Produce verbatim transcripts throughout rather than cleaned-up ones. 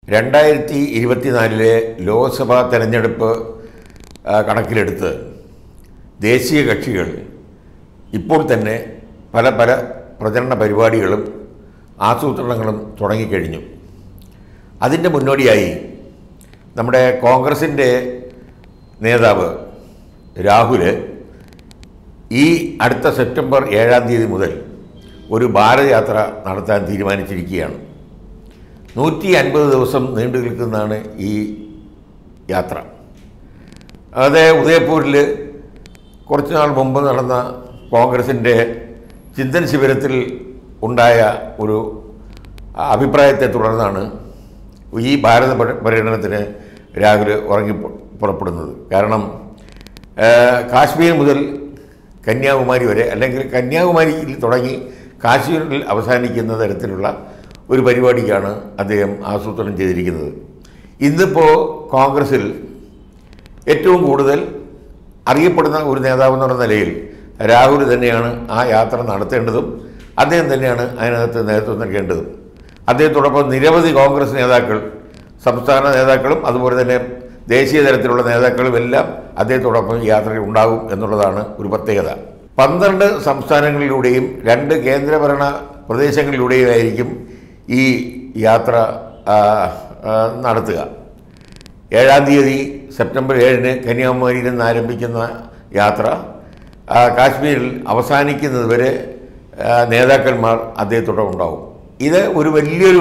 രണ്ടായിരത്തി ഇരുപത്തിനാലിലെ ലോക്സഭാ തെരഞ്ഞെടുപ്പ് കണക്കിലെടുത്ത് ദേശീയ കക്ഷികൾ ഇപ്പോൾ തന്നെ പല പല പ്രചരണ പരിപാടികളും ആസൂത്രണങ്ങളും തുടങ്ങിക്കഴിഞ്ഞു. അതിൻ്റെ മുന്നോടിയായി നമ്മുടെ കോൺഗ്രസിൻ്റെ നേതാവ് രാഹുൽ ഈ അടുത്ത സെപ്റ്റംബർ ഏഴാം തീയതി മുതൽ ഒരു ഭാരതയാത്ര നടത്താൻ തീരുമാനിച്ചിരിക്കുകയാണ്. നൂറ്റി അൻപത് ദിവസം നീണ്ടു നിൽക്കുന്നതാണ് ഈ യാത്ര. അത് ഉദയപൂരിൽ കുറച്ച് നാൾ മുമ്പ് നടന്ന കോൺഗ്രസിൻ്റെ ചിന്തൻ ശിബിരത്തിൽ ഉണ്ടായ ഒരു അഭിപ്രായത്തെ തുടർന്നാണ് ഈ ഭാരത പര്യടനത്തിന് രാഹുൽ ഇറങ്ങി പുറപ്പെടുന്നത്. കാരണം കാശ്മീർ മുതൽ കന്യാകുമാരി വരെ, അല്ലെങ്കിൽ കന്യാകുമാരിയിൽ തുടങ്ങി കാശ്മീരിൽ അവസാനിക്കുന്ന തരത്തിലുള്ള ഒരു പരിപാടിക്കാണ് അദ്ദേഹം ആസൂത്രണം ചെയ്തിരിക്കുന്നത്. ഇന്നിപ്പോൾ കോൺഗ്രസിൽ ഏറ്റവും കൂടുതൽ അറിയപ്പെടുന്ന ഒരു നേതാവെന്ന് പറഞ്ഞ നിലയിൽ രാഹുൽ തന്നെയാണ് ആ യാത്ര നടത്തേണ്ടതും അദ്ദേഹം തന്നെയാണ് അതിനകത്ത് നേതൃത്വം നൽകേണ്ടതും. അദ്ദേഹത്തോടൊപ്പം നിരവധി കോൺഗ്രസ് നേതാക്കൾ, സംസ്ഥാന നേതാക്കളും അതുപോലെ തന്നെ ദേശീയ തലത്തിലുള്ള നേതാക്കളും എല്ലാം അദ്ദേഹത്തോടൊപ്പം യാത്രയിൽ ഉണ്ടാകും എന്നുള്ളതാണ് ഒരു പ്രത്യേകത. പന്ത്രണ്ട് സംസ്ഥാനങ്ങളിലൂടെയും രണ്ട് കേന്ദ്രഭരണ പ്രദേശങ്ങളിലൂടെയും ആയിരിക്കും ഈ യാത്ര നടത്തുക. ഏഴാം തീയതി സെപ്റ്റംബർ ഏഴിന് കന്യാകുമാരിയിൽ നിന്ന് ആരംഭിക്കുന്ന യാത്ര കാശ്മീരിൽ അവസാനിക്കുന്നത് വരെ നേതാക്കന്മാർ അദ്ദേഹത്തോടൊപ്പം ഉണ്ടാവും. ഇത് ഒരു വലിയൊരു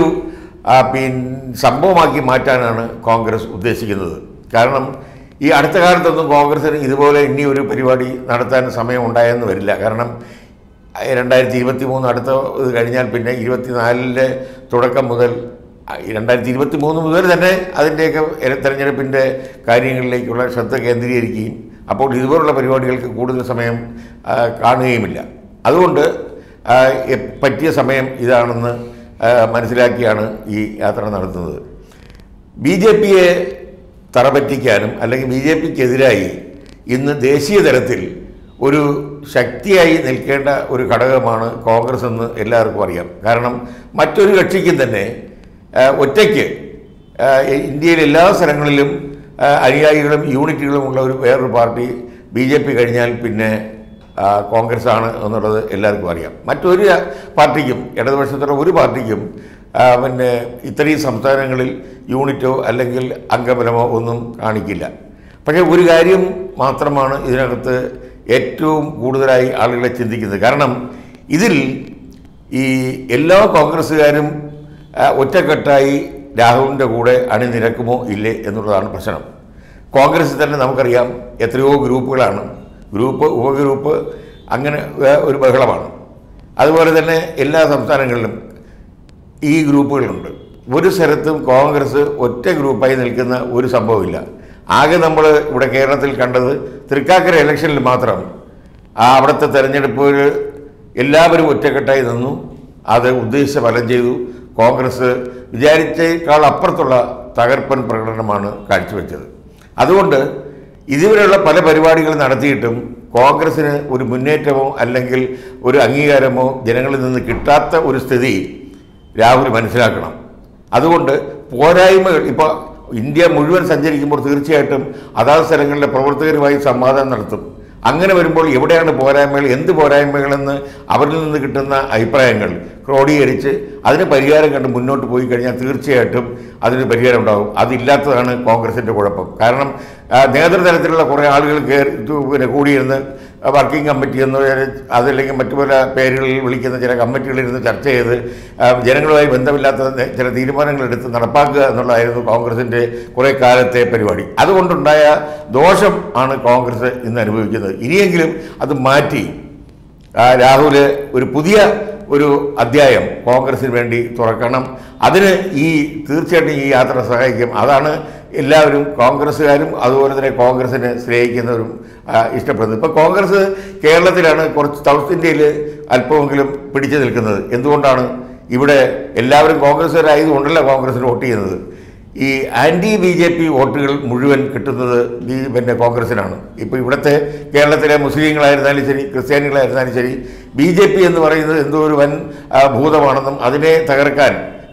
പിന്നെ സംഭവമാക്കി മാറ്റാനാണ് കോൺഗ്രസ് ഉദ്ദേശിക്കുന്നത്. കാരണം ഈ അടുത്ത കാലത്തൊന്നും കോൺഗ്രസിന് ഇതുപോലെ ഇനി ഒരു പരിപാടി നടത്താൻ സമയം ഉണ്ടായെന്ന് വരില്ല. കാരണം രണ്ടായിരത്തി ഇരുപത്തി മൂന്ന് അടുത്ത ഇത് കഴിഞ്ഞാൽ പിന്നെ ഇരുപത്തിനാലിൻ്റെ തുടക്കം മുതൽ രണ്ടായിരത്തി ഇരുപത്തി മൂന്ന് മുതൽ തന്നെ അതിൻ്റെയൊക്കെ തെരഞ്ഞെടുപ്പിൻ്റെ കാര്യങ്ങളിലേക്കുള്ള ശ്രദ്ധ കേന്ദ്രീകരിക്കുകയും അപ്പോൾ ഇതുപോലുള്ള പരിപാടികൾക്ക് കൂടുതൽ സമയം കാണുകയുമില്ല. അതുകൊണ്ട് പറ്റിയ സമയം ഇതാണെന്ന് മനസ്സിലാക്കിയാണ് ഈ യാത്ര നടത്തുന്നത്. ബി ജെ പിയെ തറപറ്റിക്കാനും അല്ലെങ്കിൽ ബി ജെ പിക്കെതിരായി ഇന്ന് ദേശീയ തലത്തിൽ ഒരു ശക്തിയായി നിൽക്കേണ്ട ഒരു ഘടകമാണ് കോൺഗ്രസ് എന്ന് എല്ലാവർക്കും അറിയാം. കാരണം മറ്റൊരു കക്ഷിക്കും തന്നെ ഒറ്റയ്ക്ക് ഇന്ത്യയിലെ എല്ലാ സ്ഥലങ്ങളിലും അനുയായികളും യൂണിറ്റുകളുമുള്ള ഒരു വേറൊരു പാർട്ടി ബി ജെ പി കഴിഞ്ഞാൽ പിന്നെ കോൺഗ്രസ് ആണ് എന്നുള്ളത് എല്ലാവർക്കും അറിയാം. മറ്റൊരു പാർട്ടിക്കും, ഇടതുപക്ഷത്തുള്ള ഒരു പാർട്ടിക്കും പിന്നെ ഇത്രയും സംസ്ഥാനങ്ങളിൽ യൂണിറ്റോ അല്ലെങ്കിൽ അംഗബലമോ ഒന്നും കാണിക്കില്ല. പക്ഷേ ഒരു കാര്യം മാത്രമാണ് ഇതിനകത്ത് ഏറ്റവും കൂടുതലായി ആളുകളെ ചിന്തിക്കുന്നത്. കാരണം ഇതിൽ ഈ എല്ലാ കോൺഗ്രസ്സുകാരും ഒറ്റക്കെട്ടായി രാഹുലിൻ്റെ കൂടെ അണിനിരക്കുമോ ഇല്ലേ എന്നുള്ളതാണ് പ്രശ്നം. കോൺഗ്രസ്സിൽ തന്നെ നമുക്കറിയാം എത്രയോ ഗ്രൂപ്പുകളാണ്, ഗ്രൂപ്പ് ഉപഗ്രൂപ്പ്, അങ്ങനെ ഒരു ബഹളമാണ്. അതുപോലെ തന്നെ എല്ലാ സംസ്ഥാനങ്ങളിലും ഈ ഗ്രൂപ്പുകളുണ്ട്. ഒരു സ്ഥലത്തും കോൺഗ്രസ് ഒറ്റ ഗ്രൂപ്പായി നിൽക്കുന്ന ഒരു സംഭവമില്ല. ആകെ നമ്മൾ ഇവിടെ കേരളത്തിൽ കണ്ടത് തൃക്കാക്കര ഇലക്ഷനിൽ മാത്രം അവിടുത്തെ തെരഞ്ഞെടുപ്പിൽ എല്ലാവരും ഒറ്റക്കെട്ടായി നിന്നു. അത് ഉദ്ദേശിച്ച ഫലം ചെയ്തു. കോൺഗ്രസ് വിചാരിച്ചേക്കാൾ അപ്പുറത്തുള്ള തകർപ്പൻ പ്രകടനമാണ് കാഴ്ചവെച്ചത്. അതുകൊണ്ട് ഇതുവരെയുള്ള പല പരിപാടികൾ നടത്തിയിട്ടും കോൺഗ്രസ്സിന് ഒരു മുന്നേറ്റമോ അല്ലെങ്കിൽ ഒരു അംഗീകാരമോ ജനങ്ങളിൽ നിന്ന് കിട്ടാത്ത ഒരു സ്ഥിതി രാഹുൽ മനസ്സിലാക്കണം. അതുകൊണ്ട് പോരായ്മകൾ, ഇപ്പോൾ ഇന്ത്യ മുഴുവൻ സഞ്ചരിക്കുമ്പോൾ തീർച്ചയായിട്ടും അതാത് സ്ഥലങ്ങളിലെ പ്രവർത്തകരുമായി സംവാദം നടത്തും. അങ്ങനെ വരുമ്പോൾ എവിടെയാണ് പോരായ്മകൾ, എന്ത് പോരായ്മകളെന്ന് അവരിൽ നിന്ന് കിട്ടുന്ന അഭിപ്രായങ്ങൾ ക്രോഡീകരിച്ച് അതിന് പരിഹാരം കണ്ട് മുന്നോട്ട് പോയി കഴിഞ്ഞാൽ തീർച്ചയായിട്ടും അതിന് പരിഹാരം ഉണ്ടാകും. അതില്ലാത്തതാണ് കോൺഗ്രസിൻ്റെ കുഴപ്പം. കാരണം നേതൃതലത്തിലുള്ള കുറേ ആളുകൾ കയറി പിന്നെ കൂടിയിരുന്ന് വർക്കിംഗ് കമ്മിറ്റി എന്ന് അതല്ലെങ്കിൽ മറ്റു പല പേരുകളിൽ വിളിക്കുന്ന ചില കമ്മിറ്റികളിരുന്ന് ചർച്ച ചെയ്ത് ജനങ്ങളുമായി ബന്ധമില്ലാത്ത ചില തീരുമാനങ്ങൾ എടുത്ത് നടപ്പാക്കുക എന്നുള്ളതായിരുന്നു കോൺഗ്രസിൻ്റെ കുറേ കാലത്തെ പരിപാടി. അതുകൊണ്ടുണ്ടായ ദോഷം ആണ് കോൺഗ്രസ് ഇന്ന് അനുഭവിക്കുന്നത്. ഇനിയെങ്കിലും അത് മാറ്റി രാഹുൽ ഒരു പുതിയ ഒരു അധ്യായം കോൺഗ്രസിന് വേണ്ടി തുറക്കണം. അതിന് ഈ തീർച്ചയായിട്ടും ഈ യാത്ര സഹായിക്കും. അതാണ് എല്ലാവരും കോൺഗ്രസ്സുകാരും അതുപോലെ തന്നെ കോൺഗ്രസിനെ സ്നേഹിക്കുന്നവരും ഇഷ്ടപ്പെടുന്നത്. ഇപ്പോൾ കോൺഗ്രസ് കേരളത്തിലാണ് കുറച്ച് സൗത്ത് ഇന്ത്യയിൽ അല്പമെങ്കിലും പിടിച്ചു നിൽക്കുന്നത്. എന്തുകൊണ്ടാണ്? ഇവിടെ എല്ലാവരും കോൺഗ്രസ്സുകാരായതുകൊണ്ടല്ല കോൺഗ്രസിന് വോട്ട് ചെയ്യുന്നത്. ഈ ആൻറ്റി ബി ജെ പി വോട്ടുകൾ മുഴുവൻ കിട്ടുന്നത് ബി പിന്നെ കോൺഗ്രസിനാണ്. ഇപ്പോൾ ഇവിടുത്തെ കേരളത്തിലെ മുസ്ലിങ്ങളായിരുന്നാലും ശരി, ക്രിസ്ത്യാനികളായിരുന്നാലും ശരി, ബി ജെ പി എന്ന് പറയുന്നത് എന്തോ ഒരു വൻ ഭൂതമാണെന്നും അതിനെ തകർക്കാൻ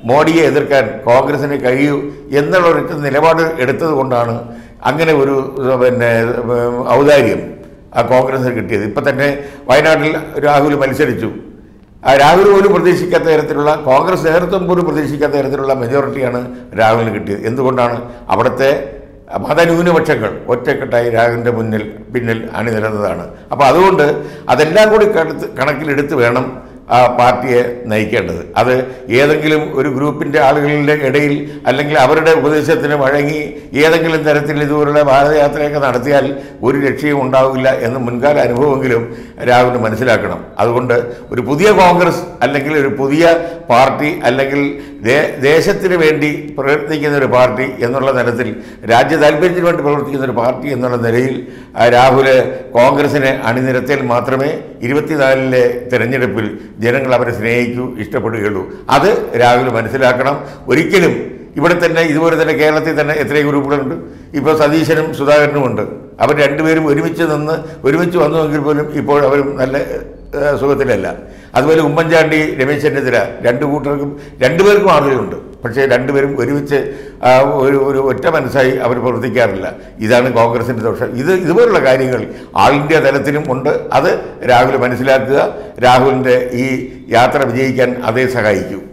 മോഡിയെ എതിർക്കാൻ കോൺഗ്രസിന് കഴിയൂ എന്നുള്ള ഒരു നിലപാട് എടുത്തത് കൊണ്ടാണ് അങ്ങനെ ഒരു പിന്നെ ഔദാര്യം ആ കോൺഗ്രസിന് കിട്ടിയത്. ഇപ്പം തന്നെ വയനാട്ടിൽ രാഹുൽ മത്സരിച്ചു. ആ രാഹുൽ പോലും പ്രതീക്ഷിക്കാത്ത തരത്തിലുള്ള, കോൺഗ്രസ് നേതൃത്വം പോലും പ്രതീക്ഷിക്കാത്ത തരത്തിലുള്ള മെജോറിറ്റിയാണ് രാഹുലിന് കിട്ടിയത്. എന്തുകൊണ്ടാണ്? അവിടുത്തെ മതന്യൂനപക്ഷങ്ങൾ ഒറ്റക്കെട്ടായി രാഹുലിൻ്റെ മുന്നിൽ പിന്നിൽ അണിനിരന്നതാണ്. അപ്പോൾ അതുകൊണ്ട് അതെല്ലാം കൂടി കണക്കിലെടുത്ത് വേണം ആ പാർട്ടിയെ നയിക്കേണ്ടത്. അത് ഏതെങ്കിലും ഒരു ഗ്രൂപ്പിൻ്റെ ആളുകളുടെ ഇടയിൽ അല്ലെങ്കിൽ അവരുടെ ഉപദേശത്തിന് വഴങ്ങി ഏതെങ്കിലും തരത്തിൽ ഇതുപോലുള്ള ഭാരതയാത്രയൊക്കെ നടത്തിയാൽ ഒരു രക്ഷയും ഉണ്ടാവില്ല എന്ന് മുൻകാല അനുഭവമെങ്കിലും രാഹുൽ മനസ്സിലാക്കണം. അതുകൊണ്ട് ഒരു പുതിയ കോൺഗ്രസ് അല്ലെങ്കിൽ ഒരു പുതിയ പാർട്ടി അല്ലെങ്കിൽ ദേശത്തിന് വേണ്ടി പ്രവർത്തിക്കുന്ന ഒരു പാർട്ടി എന്നുള്ള തരത്തിൽ, രാജ്യ താല്പര്യത്തിന് വേണ്ടി പ്രവർത്തിക്കുന്ന ഒരു പാർട്ടി എന്നുള്ള നിലയിൽ രാഹുൽ കോൺഗ്രസിനെ അണിനിരത്തിയാൽ മാത്രമേ ഇരുപത്തിനാലിലെ തെരഞ്ഞെടുപ്പിൽ ജനങ്ങൾ അവരെ സ്നേഹിക്കൂ, ഇഷ്ടപ്പെടുകയുള്ളൂ. അത് രാഹുൽ മനസ്സിലാക്കണം. ഒരിക്കലും ഇവിടെ തന്നെ ഇതുപോലെ തന്നെ കേരളത്തിൽ തന്നെ എത്രയോ ഗ്രൂപ്പുകളുണ്ട്. ഇപ്പോൾ സതീശനും സുധാകരനും ഉണ്ട്. അവർ രണ്ടുപേരും ഒരുമിച്ച് നിന്ന് ഒരുമിച്ച് വന്നുവെങ്കിൽ പോലും ഇപ്പോൾ അവരും നല്ല സുഖത്തിലല്ല. അതുപോലെ ഉമ്മൻചാണ്ടി, രമേശ് ചെന്നിത്തല, രണ്ടു കൂട്ടർക്കും രണ്ടുപേർക്കും ആളുകളുണ്ട്. പക്ഷേ രണ്ടുപേരും ഒരുമിച്ച് ഒരു ഒരു ഒറ്റ മനസ്സായി അവർ പ്രവർത്തിക്കാറില്ല. ഇതാണ് കോൺഗ്രസിൻ്റെ ദോഷം. ഇത് ഇതുപോലുള്ള കാര്യങ്ങൾ ആൾ ഇന്ത്യ തലത്തിലും ഉണ്ട്. അത് രാഹുൽ മനസ്സിലാക്കുക. രാഹുലിൻ്റെ ഈ യാത്ര വിജയിക്കാൻ അതേ സഹായിക്കൂ.